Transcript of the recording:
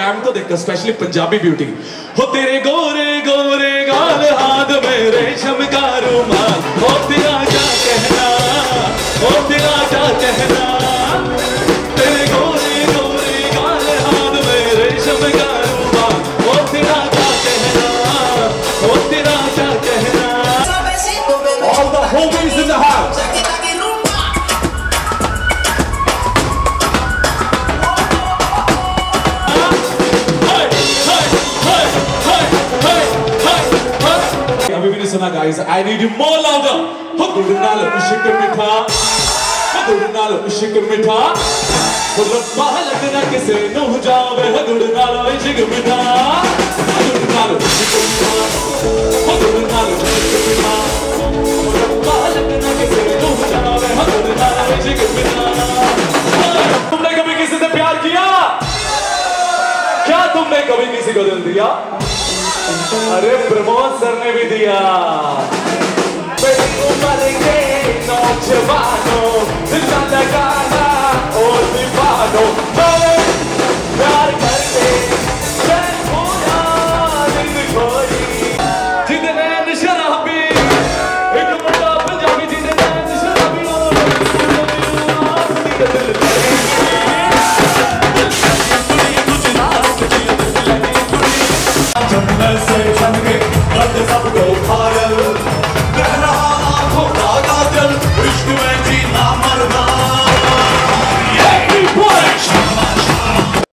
Talent को देखकर, specially Punjabi beauty. हो तेरे गोरे गोरे गाल, हाथ में रेशम का रुमाल, हो तेरा क्या कहना, हो तेरा क्या कहना। तेरे गोरे गोरे गाल, हाथ में रेशम का रुमाल, हो तेरा क्या कहना, हो तेरा क्या कहना। All the homies in the house. अभी भी नहीं सुना guys, I need you more louder. हो गुड़ नाल इश्क मिठा, हो गुड़ नाल इश्क मिठा, हो रब्बा लगना किसे नूह जावे, हो गुड़ नाल इश्क मिठा, हो गुड़ नाल इश्क मिठा, हो गुड़ नाल इश्क मिठा, हो रब्बा लगना किसे नूह जावे, हो गुड़ नाल इश्क मिठा। तुमने कभी किसी से प्यार किया? क्या तुमने कभी किसी को दिल दिया? अरे प्रमोद सर ने भी दिया। उम्र के नौजवानों, दिल लगाना और दीवानों, प्यार करके चैन खोया, नींद खोई। जिंदे नैन शराबी, एक बड़ा पंजाबी, जिंदे नैन शराबी, और दिल